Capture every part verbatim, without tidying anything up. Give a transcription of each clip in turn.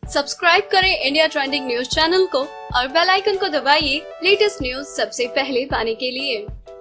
Subscribe करें India trending news channel को और बेल आइकन को दबाइए लेटेस्ट न्यूज सबसे पहले पाने के लिए।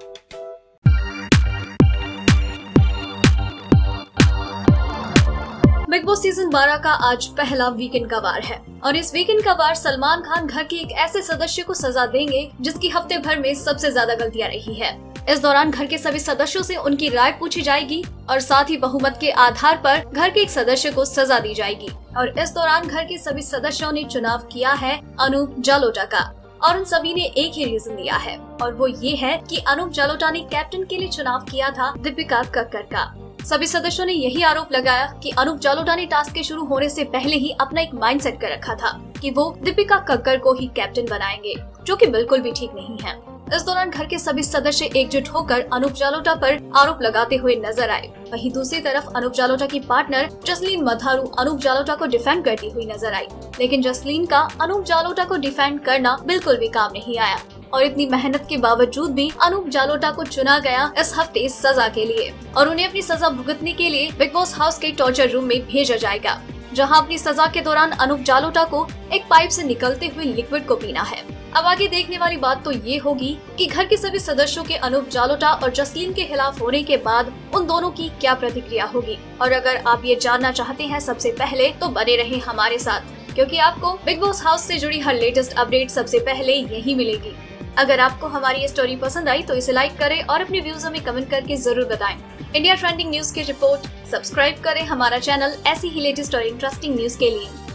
बिग बॉस सीजन बारह का आज पहला वीकेंड का वार है और इस वीकेंड का वार सलमान खान घर के एक ऐसे सदस्य को सजा देंगे जिसकी हफ्ते भर में सबसे ज्यादा गलतियां रही है। इस दौरान घर के सभी सदस्यों से उनकी राय पूछी जाएगी और साथ ही बहुमत के आधार पर घर के एक सदस्य को सजा दी जाएगी। और इस दौरान घर के सभी सदस्यों ने चुनाव किया है अनूप जालोटा का और उन सभी ने एक ही रीजन दिया है और वो ये है कि अनूप जालोटा ने कैप्टन के लिए चुनाव किया था दीपिका कक्कर का। सभी सदस्यों ने यही आरोप लगाया कि अनूप जालोटा ने टास्क के शुरू होने से पहले ही अपना एक माइंड सेट कर रखा था कि वो दीपिका कक्कर को ही कैप्टन बनाएंगे, जो कि बिल्कुल भी ठीक नहीं है। इस दौरान घर के सभी सदस्य एकजुट होकर अनूप जालोटा पर आरोप लगाते हुए नजर आए। वहीं दूसरी तरफ अनूप जालोटा की पार्टनर जसलीन मधारू अनूप जालोटा को डिफेंड करती हुई नजर आई, लेकिन जसलीन का अनूप जालोटा को डिफेंड करना बिल्कुल भी काम नहीं आया और इतनी मेहनत के बावजूद भी अनूप जालोटा को चुना गया इस हफ्ते सजा के लिए और उन्हें अपनी सजा भुगतने के लिए बिग बॉस हाउस के टॉर्चर रूम में भेजा जाएगा, जहां अपनी सजा के दौरान अनूप जालोटा को एक पाइप से निकलते हुए लिक्विड को पीना है। अब आगे देखने वाली बात तो ये होगी कि घर के सभी सदस्यों के अनूप जालोटा और जसलीन के खिलाफ होने के बाद उन दोनों की क्या प्रतिक्रिया होगी। और अगर आप ये जानना चाहते हैं सबसे पहले तो बने रहें हमारे साथ, क्योंकि आपको बिग बॉस हाउस से जुड़ी हर लेटेस्ट अपडेट सबसे पहले यही मिलेगी। अगर आपको हमारी ये स्टोरी पसंद आई तो इसे लाइक करें और अपने व्यूज हमें कमेंट करके जरूर बताएं। इंडिया ट्रेंडिंग न्यूज की रिपोर्ट सब्सक्राइब करें हमारा चैनल ऐसी ही लेटेस्ट और इंटरेस्टिंग न्यूज के लिए।